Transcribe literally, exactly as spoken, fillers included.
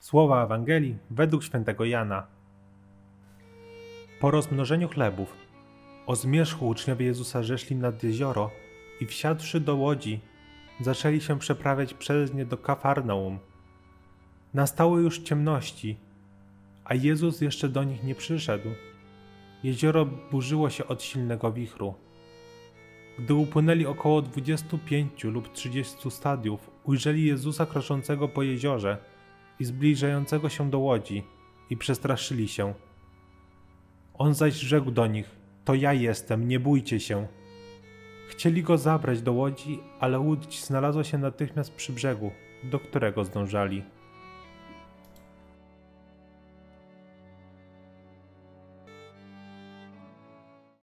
Słowa Ewangelii według świętego Jana. Po rozmnożeniu chlebów, o zmierzchu uczniowie Jezusa zeszli nad jezioro i wsiadłszy do łodzi, zaczęli się przeprawiać przez nie do Kafarnaum. Nastały już ciemności, a Jezus jeszcze do nich nie przyszedł. Jezioro burzyło się od silnego wichru. Gdy upłynęli około dwudziestu pięciu lub trzydziestu stadiów, ujrzeli Jezusa kroczącego po jeziorze i zbliżającego się do łodzi i przestraszyli się. On zaś rzekł do nich: to ja jestem, nie bójcie się. Chcieli go zabrać do łodzi, ale łódź znalazła się natychmiast przy brzegu, do którego zdążali.